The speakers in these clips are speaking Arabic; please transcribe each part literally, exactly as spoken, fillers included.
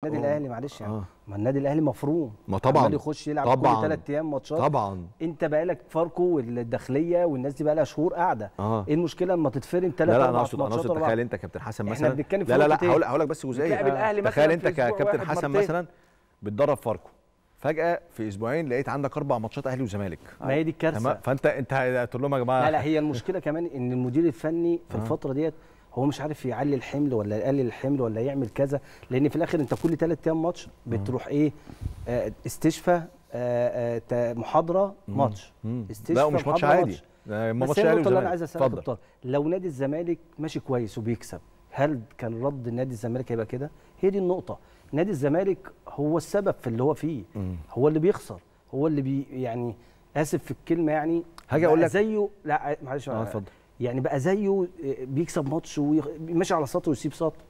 النادي الاهلي معلش يعني آه. ما النادي الاهلي مفروم، ما طبعا عمال يخش يلعب طبعا كل ثلاث ايام ماتشات. طبعا انت بقالك فاركو والداخليه والناس دي بقى لها شهور قاعده. آه. ايه المشكله اما تتفرم ثلاث لا لا انا اربع اقصد انا ماتشات اقصد ورا بعض؟ تخيل انت كابتن حسن مثلا. احنا بنتكلم في لا لا لا نقطة إيه؟ هقول هقول لك بس بتلاعب جزئيه. الاهلي مثلا تخيل انت في أسبوع ككابتن واحد حسن مرتين. مثلا بتدرب فاركو، فجاه في اسبوعين لقيت عندك اربع ماتشات اهلي وزمالك. ما هي دي الكارثه. تمام، فانت انت هتقول لهم يا جماعه لا لا هي المشكله كمان ان المدير الفني في آه. الفتره ديت هو مش عارف يعلي الحمل ولا يقلل الحمل ولا يعمل كذا، لان في الاخر انت كل ثلاث ايام ماتش بتروح ايه آه استشفاء آه آه محاضره ماتش استشفاء. لا ومش ماتش عادي، بس ماتش هي اهلي النقطه اللي انا عايز وزمالك. اسالك دكتور، لو نادي الزمالك ماشي كويس وبيكسب هل كان رد نادي الزمالك هيبقى كده؟ هي دي النقطه. نادي الزمالك هو السبب في اللي هو فيه، مم. هو اللي بيخسر، هو اللي بي يعني اسف في الكلمه يعني هاجي اقول لك زيه. لا معلش اه اتفضل. يعني بقى زيه بيكسب ماتش وماشي على سطر ويسيب سطر،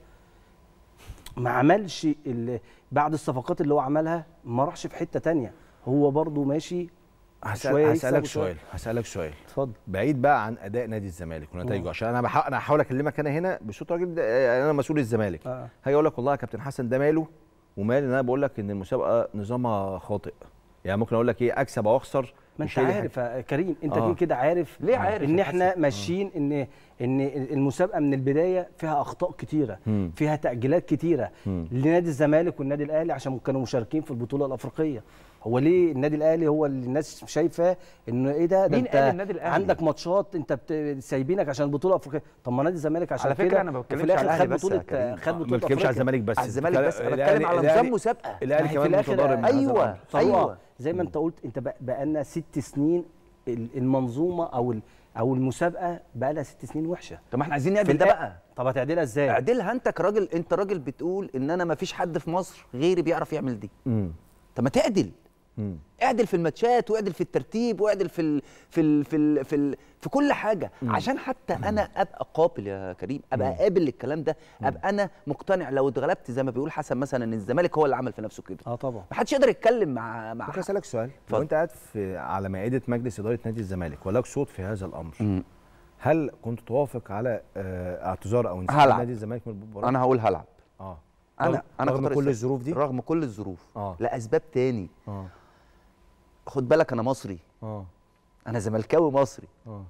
ما عملش بعد الصفقات اللي هو عملها، ما راحش في حته تانية، هو برضو ماشي. هسأل هسألك سؤال هسألك سؤال اتفضل. بعيد بقى عن اداء نادي الزمالك ونتائجه، عشان انا بحاول انا هحاول اكلمك انا هنا بصوت راجل انا مسؤول الزمالك. آه. هاجي اقول لك والله يا كابتن حسن ده ماله ومال ان انا بقول لك ان المسابقه نظامها خاطئ، يعني ممكن اقول لك ايه اكسب او اخسر. ما انت عارف يا كريم، انت آه. كده عارف ليه عارف ان احنا ماشيين ان ان المسابقه من البدايه فيها اخطاء كتيره، مم. فيها تاجيلات كتيره مم. لنادي الزمالك والنادي الاهلي عشان كانوا مشاركين في البطوله الافريقيه. هو ليه النادي الاهلي هو اللي الناس شايفه انه ايه ده ده مين انت قال النادي الأهلي؟ عندك ماتشات انت بت... سايبينك عشان البطوله الافريقيه؟ طب ما نادي الزمالك عشان على فكرة كده أنا ما بتكلمش في على الاخر الأهلي خد بس يا بطوله كريم. خد ما بطوله بتكلمش على افريقيا. الزمالك بس، على الزمالك بس، انا الأهلي- بتكلم على الأهلي- نظام مسابقه. الاهلي ما هي كمان في الآخر متضارب من هذا أيوة. الأمر. ايوه زي ما انت قلت، انت بقى لنا ست سنين المنظومه او او المسابقه بقى لها ست سنين وحشه. طب ما احنا عايزين نعدل ده بقى. طب هتعدلها ازاي؟ اعدلها انت كراجل، انت راجل بتقول ان انا ما فيش حد في مصر غيري بيعرف يعمل دي. امم طب ما تعدل. امم اعدل في الماتشات واعدل في الترتيب واعدل في ال في ال في ال في, ال في كل حاجه، مم. عشان حتى انا ابقى قابل يا كريم، ابقى قابل للكلام ده، ابقى انا مقتنع. لو اتغلبت زي ما بيقول حسن مثلا ان الزمالك هو اللي عمل في نفسه كده، اه طبعا ما حدش يقدر يتكلم مع مع ممكن اسالك سؤال؟ اتفضل. لو انت قاعد في على مائده مجلس اداره نادي الزمالك ولك صوت في هذا الامر، مم. هل كنت توافق على آه، اعتذار او انسحاب هلعب. نادي الزمالك من المباراه؟ انا هقول هلعب. اه انا انا رغم كطارق كل السيد. الظروف دي؟ رغم كل الظروف اه لاسباب تاني. اه خد بالك انا مصري، اه انا زملكاوي مصري، اه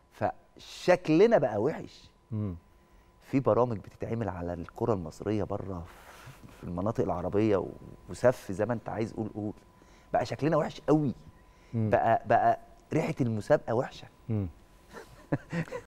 فشكلنا بقى وحش. امم في برامج بتتعمل على الكرة المصرية بره في المناطق العربية و- وسف زي ما انت عايز قول قول، بقى شكلنا وحش قوي. مم. بقى بقى ريحة المسابقة وحشة. مم.